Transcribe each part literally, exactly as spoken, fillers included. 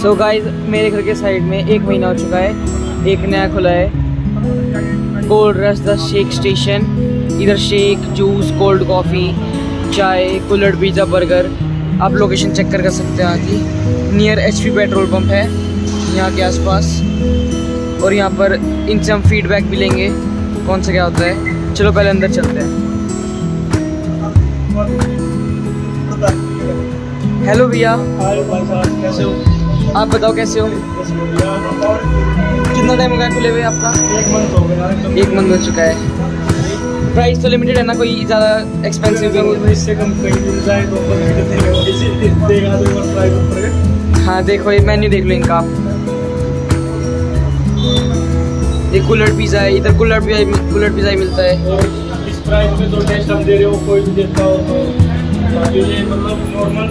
So guys, मेरे घर के साइड में एक महीना हो चुका है, एक नया खुला है cold rush the shake station. इधर शेक, जूस, कोल्ड कॉफ़ी, चाय, कुल्हड़, पिज़्ज़ा, बर्गर। आप लोकेशन चेक कर सकते हैं यहाँ की। नियर एचपी पेट्रोल पंप है यहाँ के आसपास। और यहाँ पर इनसे हम फीडबैक भी लेंगे कौन सा क्या होता है। चलो पहले अंदर चलते हैं। हेलो भैया, कैसे हो? आप बताओ कैसे हो? कितना टाइम हो गया खुले हुए आपका? एक मंथ हो गया। एक मंथ हो चुका है। प्राइस तो लिमिटेड है ना, कोई ज़्यादा एक्सपेंसिव भी नहीं? इससे कम कहीं मिल जाए तो देगा तो प्राइस ऊपर। हाँ देखो, ये मेन्यू देख लो इनका। ये कुल्हड़ पिज़्ज़ा है, इधर कुल्हड़ पिज़्ज़ा कुल्हड़ पिज़्ज़ा ही मिलता है। और इस प्राइस में तो टेस्ट हम दे रहे हो, कोई भी देता हो तो ये मतलब नॉर्मल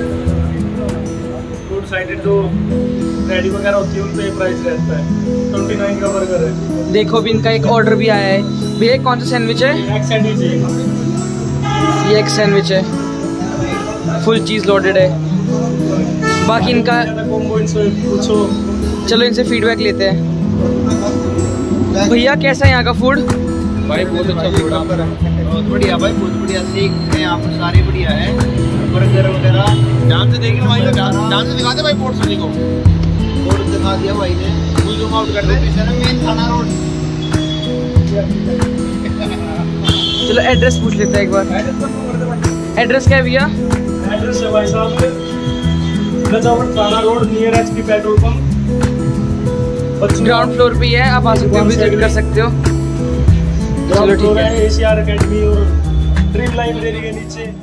फूड साइडेड जो रेडी वगैरह होती है उन पे प्राइस रहता है। ट्वेंटी नाइन का बर्गर है। देखो भी इनका एक ऑर्डर भी आया है। भैया कौन सा सैंडविच है? एक सैंडविच है ये, एक सैंडविच है, फुल चीज़ लोडेड है। बाकी इनका कॉम्बो इनसे पूछो। चलो इनसे फीडबैक लेते हैं। भैया कैसा है यहाँ का फूड? भाई बहुत अच्छा फूड है, बहुत बढ़िया भाई, बहुत बढ़िया। सीख है यहाँ पर सारे बढ़िया है, बर्गर वगैरह। ध्यान से देख लो भाई, ध्यान से दिखा दे भाई पोर्ट सनी को। पोर्ट दिखा दिया भाई ने, फुल जूम आउट कर दे। मेन थाना रोड। चलो एड्रेस पूछ लेते हैं एक बार। एड्रेस क्या है भैया? एड्रेस है भाई साहब नजावट थाना road, near HP petrol pump, ground floor पे ही है, आप आ सकते हो, विजिट कर सकते हो। चलो ठीक है। एशिया अकेडमी और ड्रीम लाइब्रेरी के नीचे।